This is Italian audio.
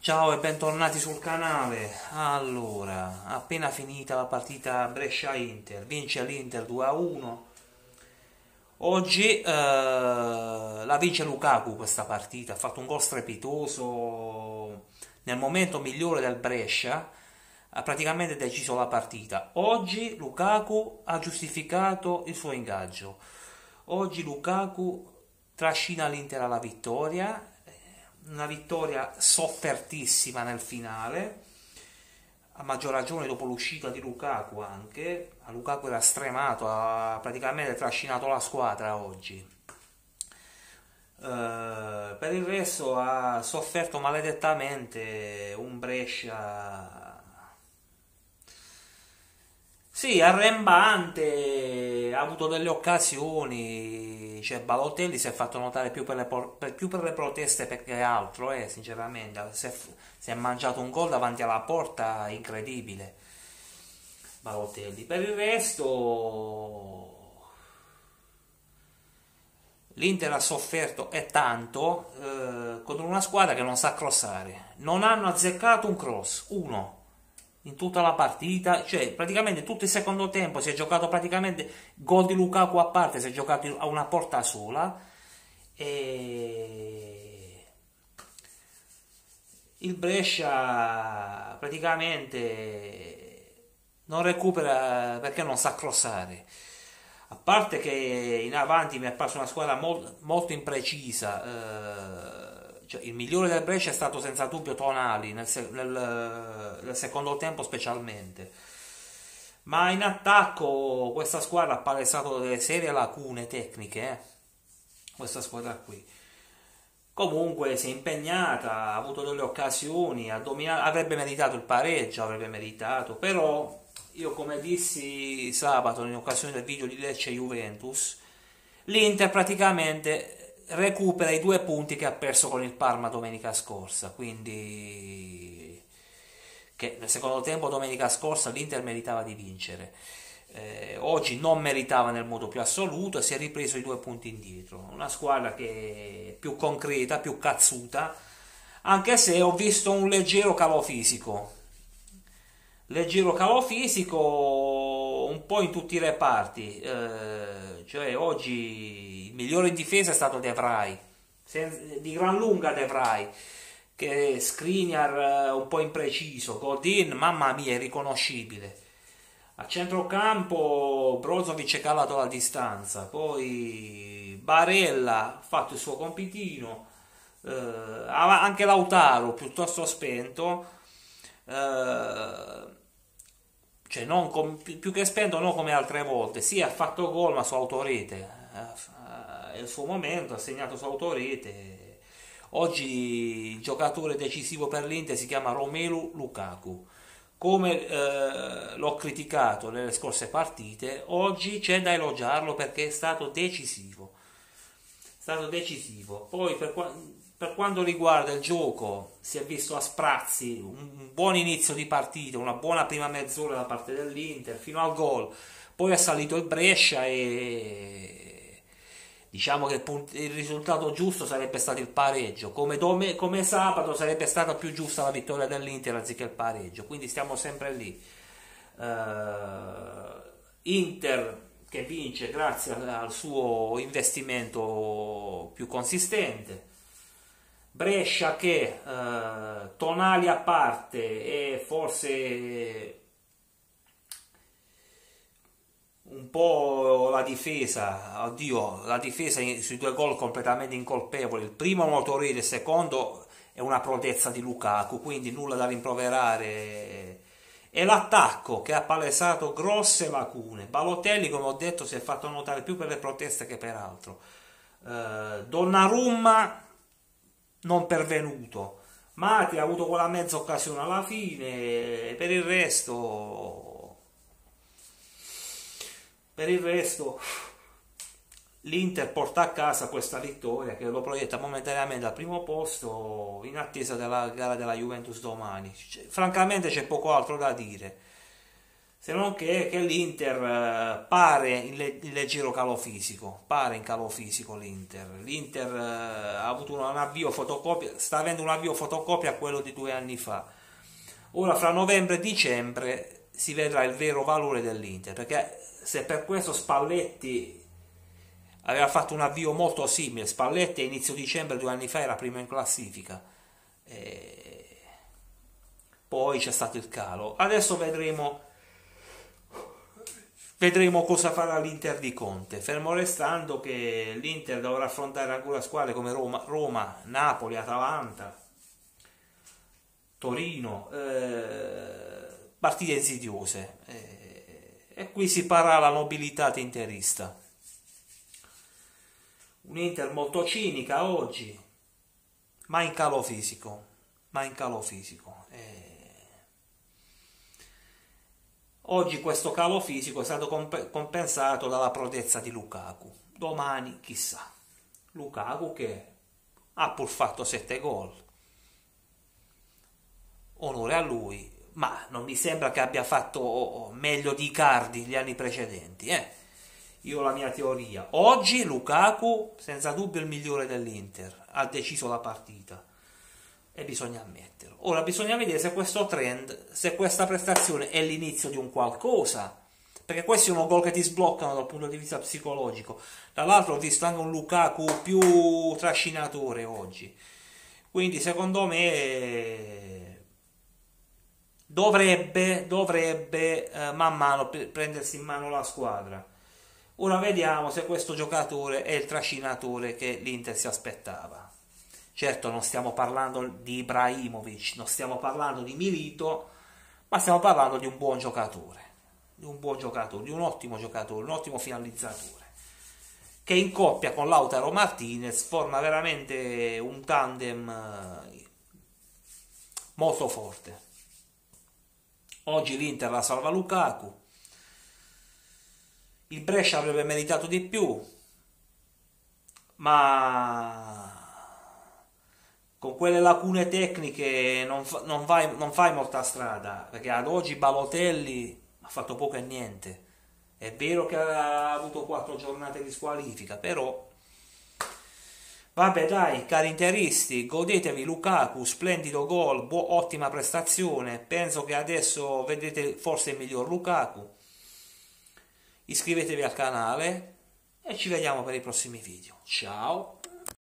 Ciao e bentornati sul canale. Allora, appena finita la partita Brescia-Inter, vince l'Inter 2-1. Oggi la vince Lukaku questa partita, ha fatto un gol strepitoso nel momento migliore del Brescia, ha praticamente deciso la partita. Oggi Lukaku ha giustificato il suo ingaggio. Oggi Lukaku trascina l'Inter alla vittoria, una vittoria soffertissima nel finale, a maggior ragione dopo l'uscita di Lukaku anche. A Lukaku era stremato, ha praticamente trascinato la squadra oggi. Per il resto ha sofferto maledettamente un Brescia, sì, arrembante, ha avuto delle occasioni, cioè Balotelli si è fatto notare più per le proteste che altro, sinceramente, si è mangiato un gol davanti alla porta incredibile, Balotelli. Per il resto l'Inter ha sofferto e tanto contro una squadra che non sa crossare, non hanno azzeccato un cross, uno in tutta la partita, cioè praticamente tutto il secondo tempo si è giocato praticamente gol di Lukaku a parte, si è giocato a una porta sola e il Brescia praticamente non recupera perché non sa crossare. A parte che in avanti mi è apparsa una squadra molto imprecisa, cioè, il migliore del Brescia è stato senza dubbio Tonali nel secondo tempo specialmente, ma in attacco questa squadra ha palesato delle serie lacune tecniche, questa squadra qui. Comunque si è impegnata, ha avuto delle occasioni, avrebbe meritato il pareggio, avrebbe meritato, però io come dissi sabato in occasione del video di Lecce Juventus, l'Inter praticamente recupera i 2 punti che ha perso con il Parma domenica scorsa, quindi che nel secondo tempo domenica scorsa l'Inter meritava di vincere. Oggi non meritava nel modo più assoluto e si è ripreso i 2 punti indietro. Una squadra che è più concreta, più cazzuta, anche se ho visto un leggero calo fisico un po' in tutti i reparti. Cioè oggi il migliore in difesa è stato De Vrij, di gran lunga De Vrij, che Skriniar un po' impreciso, Godin mamma mia è riconoscibile. A centrocampo Brozovic è calato la distanza, poi Barella ha fatto il suo compitino, anche Lautaro piuttosto spento, cioè non più che spento non come altre volte, sì ha fatto gol ma su autorete, è il suo momento, ha segnato su autorete. Oggi il giocatore decisivo per l'Inter si chiama Romelu Lukaku. Come l'ho criticato nelle scorse partite, oggi c'è da elogiarlo perché è stato decisivo. È stato decisivo. Poi per quanto riguarda il gioco, si è visto a sprazzi un buon inizio di partita, una buona prima mezz'ora da parte dell'Inter fino al gol. Poi è salito il Brescia e diciamo che il risultato giusto sarebbe stato il pareggio, come sabato sarebbe stata più giusta la vittoria dell'Inter anziché il pareggio, quindi stiamo sempre lì. Inter che vince grazie al suo investimento più consistente, Brescia che Tonali a parte e forse un po' la difesa, oddio, la difesa sui 2 gol completamente incolpevoli. Il primo è un autorete, il secondo è una prodezza di Lukaku, quindi nulla da rimproverare. E l'attacco che ha palesato grosse lacune. Balotelli, come ho detto, si è fatto notare più per le proteste che per altro. Donnarumma non pervenuto. Mati ha avuto quella mezza occasione alla fine, e per il resto l'Inter porta a casa questa vittoria che lo proietta momentaneamente al primo posto in attesa della gara della Juventus domani. Francamente c'è poco altro da dire. Se non che l'Inter pare in leggero calo fisico, pare in calo fisico l'Inter. L'Inter ha avuto un avvio fotocopia, sta avendo un avvio fotocopia a quello di 2 anni fa. Ora fra novembre e dicembre si vedrà il vero valore dell'Inter, perché se per questo Spalletti aveva fatto un avvio molto simile, Spalletti a inizio dicembre 2 anni fa era primo in classifica, poi c'è stato il calo. Adesso vedremo cosa farà l'Inter di Conte, fermo restando che l'Inter dovrà affrontare ancora squadre come Roma, Napoli, Atalanta, Torino, partite insidiose, e qui si parla la nobiltà interista. Un Inter molto cinica oggi, ma in calo fisico, Oggi questo calo fisico è stato compensato dalla prodezza di Lukaku. Domani chissà. Lukaku che ha pur fatto 7 gol. Onore a lui, ma non mi sembra che abbia fatto meglio di Icardi gli anni precedenti. Io ho la mia teoria. Oggi Lukaku, senza dubbio il migliore dell'Inter, ha deciso la partita. E bisogna ammetterlo. Ora bisogna vedere se questo trend, se questa prestazione è l'inizio di un qualcosa, perché questi sono gol che ti sbloccano dal punto di vista psicologico. Dall'altro ho visto anche un Lukaku più trascinatore oggi, quindi secondo me dovrebbe man mano prendersi in mano la squadra. Ora vediamo se questo giocatore è il trascinatore che l'Inter si aspettava. Certo non stiamo parlando di Ibrahimovic, non stiamo parlando di Milito, ma stiamo parlando di un buon giocatore, di un ottimo giocatore, un ottimo finalizzatore, che in coppia con Lautaro Martinez forma veramente un tandem molto forte. Oggi l'Inter la salva Lukaku, il Brescia avrebbe meritato di più, ma con quelle lacune tecniche non fai molta strada, perché ad oggi Balotelli ha fatto poco e niente. È vero che ha avuto 4 giornate di squalifica, però vabbè dai, cari interisti, godetevi Lukaku, splendido gol, ottima prestazione, penso che adesso vedrete forse il miglior Lukaku. Iscrivetevi al canale e ci vediamo per i prossimi video. Ciao!